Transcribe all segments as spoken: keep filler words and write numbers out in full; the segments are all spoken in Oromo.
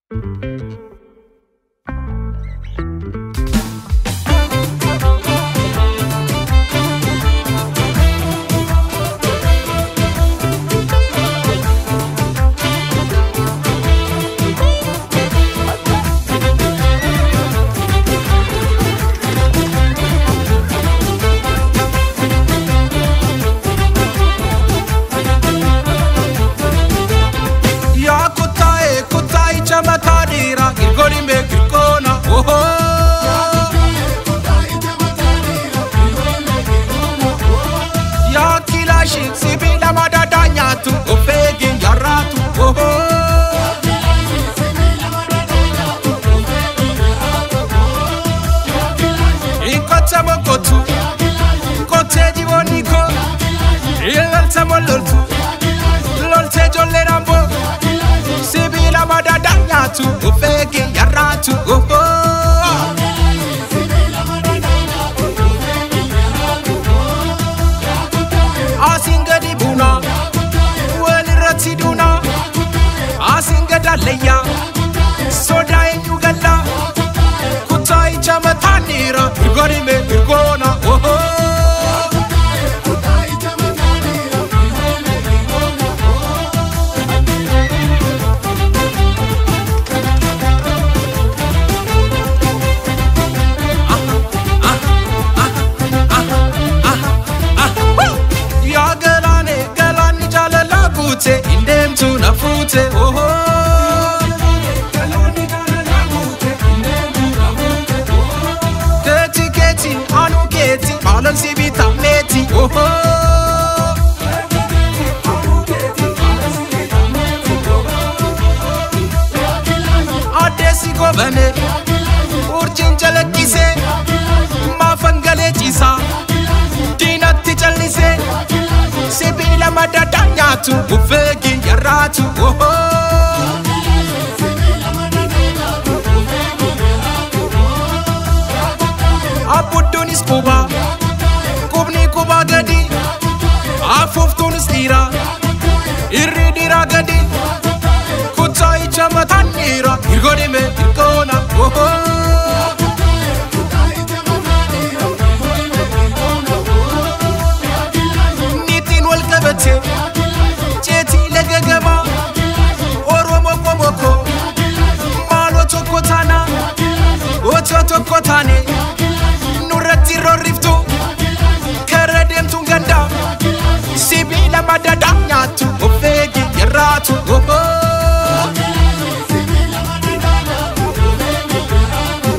Sibila madadanya tu ofegi yaratu oh Inkote mokotu Inkote divoniko Ilalta mololtu Lolte jole rambo Sibila madadanya tu ofegi yaratu oh Asinga di buna, wali rati duna. Asinga da leya, soda enyugala. Kutai chama tanira, igori me igona oh oh. Kutai chama tanira, igori me igona oh. Ah ah ah ah ah ah ah. Ya galane galani jala lagute indem tu na fute oh oh galani jala lagute indem tu na fute oh keti keti anu keti malan sibita meti oh oh adesi go bane urchin jala kise ma fangale chisa dinatti chalise Sibila madadanya tu ufegi yaratu oh oh Sibila madadanya tu ufegi yaratu oh Aputunis kuba Kubni kuba gadi Afuftunis dira Irri dira gadi Kutai chama tanira Irgoni me irgona oh oh Cheti legegema Oromo komoko Malo chokotana Ocho chokotane Nurati roriftu Keredem tunganda Sibila madadanya tu Ofegi yaratu oh oh Sibila madadanya tu Ofegi yaratu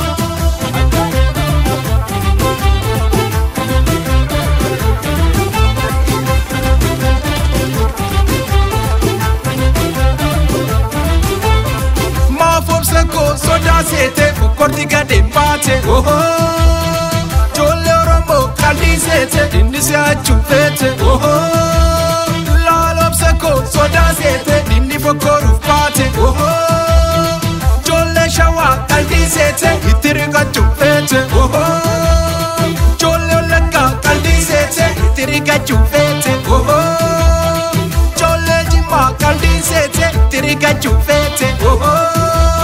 Soda sete, ukorti gade mbate oh oh Jole rombo kaldi sete, indisi achufete oh oh Lalop seko, soda sete, indi fokoru pate oh oh Jole shawa kaldi sete, itiriga chufete oh oh Jole olega kaldi sete, itiriga chufete oh oh Jole jima kaldi sete, itiriga chufete oh oh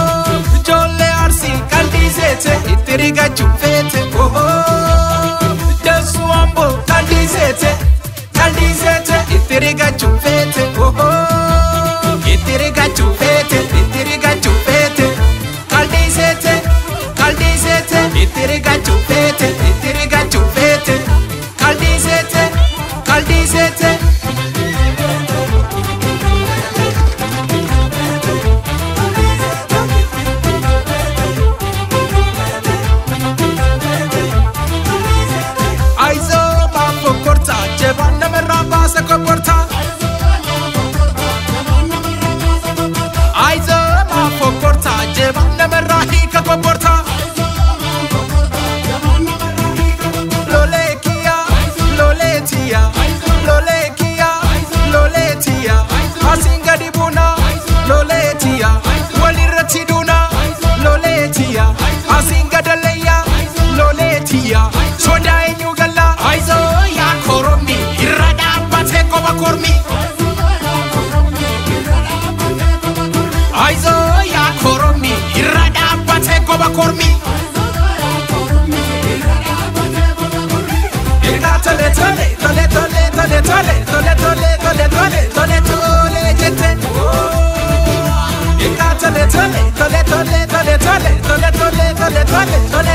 Itiriga chufete oh oh Desu ambo kaldizete Kaldizete itiriga chufete oh oh Itiriga chufete Itiriga chufete Kaldizete Kaldizete itiriga chufete Itiriga chufete Kaldizete Kaldizete Basa comporta Aizo ma comporta Jevanna merrahi ka comporta Lolekia Loletia Lolekia Loletia Asinga di buna Loletia Walirati duna Loletia Asinga daleya Loletia Soda enyugala Aizo ya koromi Koma kormi Aizo ya kormi Eka tole tole tole tole tole tole tole tole tole tole tole tole jete Eka tole tole tole tole tole tole tole tole tole tole